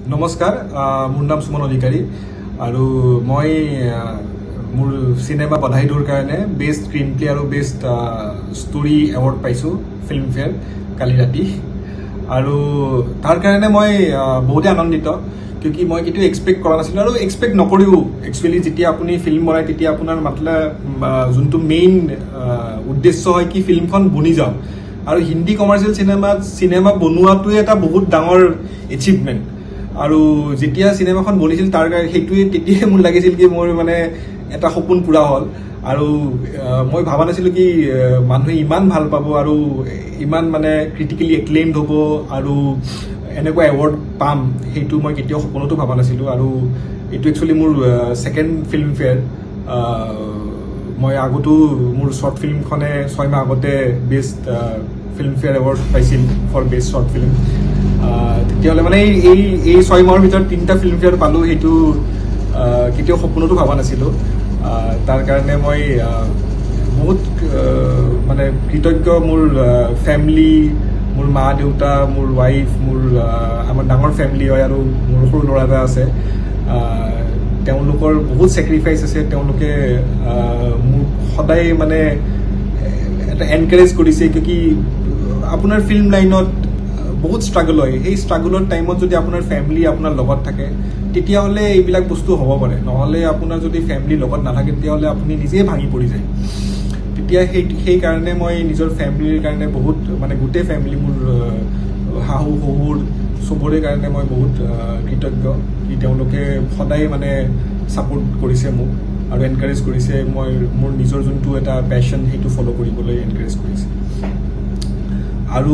নমস্কাৰ মোৰ নাম সুমন অধিকাৰী আৰু মই মোৰ সিনেমা বধাইটোৰ কাৰণে বেষ্ট স্ক্ৰীন প্লে আৰু বেষ্ট ষ্টৰী এৱাৰ্ড পাইছো ফিল্ম ফেয়াৰ কালি ৰাতি আৰু তাৰ কাৰণে মই বহুত আনন্দিত কিয়কি মই কিটো এক্সপেক্ট কৰা নাছিলো আৰু এক্সপেক্ট নকৰিও একচুয়ালি যেতিয়া আপুনি ফিল্ম বনাই তেতিয়া আপোনাৰ মাতলা যোনটো মেইন উদ্দেশ্য হয় কি ফিল্মখন বনি যাওক আৰু হিন্দী কমাৰ্চিয়েল সিনেমা বনোৱাটোৱে এটা বহুত ডাঙৰ এচিভমেন্ট আৰু যেতিয়া সিনেমাখন বনিছিল তাৰ হেতুৱে তেতিয়াই মোৰ লাগিছিল কি মোৰ মানে এটা সপোন পুৰা হল আৰু মই ভাবা নাছিলো কি মানুহে ইমান ভাল পাব আৰু ইমান মানে ক্ৰিটিক্যালি এক্লেইমড হ'ব আৰু এনেকুৱা এৱাৰ্ড পাম হেতু মই কেতিয়াও সপোনতো ভাবা নাছিলো আৰু এটো একচুয়ালি মোৰ সেকেন্ড ফিল্ম ফেয়াৰ মই আগতো মোৰ শৰ্ট ফিল্মখনে 6 মাহ আগতে বেষ্ট ফিল্ম ফেয়াৰ এৱাৰ্ড পাইছিল ফৰ বেষ্ট শৰ্ট ফিল্ম তেতিয়ালে মানে এই 6 মাহৰ ভিতৰত 3টা ফিল্ম ফেয়াৰ পালো হেতু কেতিয়াও সপোনতো ভাবা নাছিলো তাৰ কাৰণে মই বহুত মানে কৃতজ্ঞ মোৰ ফ্যামিলি মোৰ মা দেউতা মোৰ ওয়াইফ মোৰ আমাৰ ডাঙৰ ফ্যামিলি হয় আৰু মোৰ সৰু ল'ৰা এটা আছে তেওঁলোকৰ বহুত স্যাক্ৰিফাইস আছে তেওঁলোকে মোক সদায় মানে এটা এনকাৰেজ কৰিছে কিয়কি আপোনাৰ ফিল্ম লাইনত বহুত স্ট্ৰাগল হয় এই স্ট্ৰাগলৰ টাইমত যদি আপোনাৰ ফ্যামিলি আপোনাৰ লগত থাকে তেতিয়া হলে এইবিলাক বস্তু হ'ব পাৰে নহলে আপোনাৰ যদি ফ্যামিলি লগত নাথাকে তেতিয়া হলে আপুনি নিজে ভাঙি পৰি যায় তেতিয়া সেই কাৰণে মই নিজৰ ফ্যামিলিৰ কাৰণে বহুত মানে গোটে ফ্যামিলি মোৰ হাহু হহুৰ সবৰে কাৰণে মই বহুত কৃতজ্ঞ কি তেওঁলোকে সদায় মানে সাপোৰ্ট কৰিছে মোক আৰু এনকাৰেজ কৰিছে মই মোৰ নিজৰ যোনটো এটা প্যাশন হেতু ফলো কৰিবলৈ এনকাৰেজ কৰিছে আৰু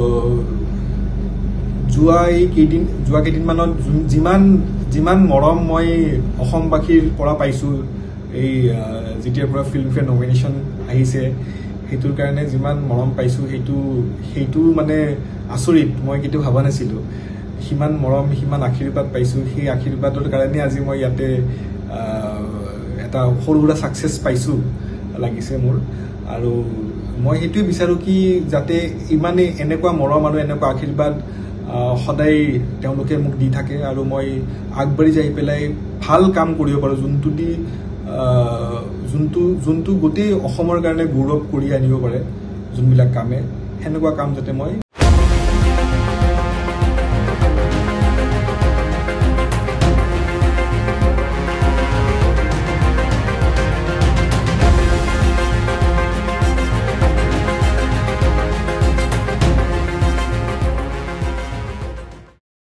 যোৱা কেইদিনমানত যিমান মৰম মই অসমবাসীৰ পৰা পাইছো এই যেতিয়াৰ পৰা ফিল্ম ফেয়াৰ নমিনেশ্যন আহিছে হেতুৰ কাৰণে যিমান মৰম পাইছো হেতু মানে আচৰিত মই কেতিয়াও ভাবা নাছিলো সিমান মৰম সিমান আশীৰ্বাদ পাইছো সেই আশীৰ্বাদৰ কাৰণে আজি মই ইয়াতে এটা সৰুৰা সাকসেস পাইছো লাগিছে মোৰ আৰু মই হেতুৱে বিচাৰো কি যাতে ইমানে এনেকুৱা মৰম আৰু এনেকুৱা আশীৰ্বাদ সদায় তেওঁলোকে মোক দি থাকে আৰু মই আগবাঢ়ি যাই পেলাই ভাল কাম কৰিব পাৰো যোনটো গোটেই অসমৰ কাৰণে গৌৰৱ কৰি আনিব পাৰে যোনবিলাক কামে হেনেকুৱা কাম যাতে মই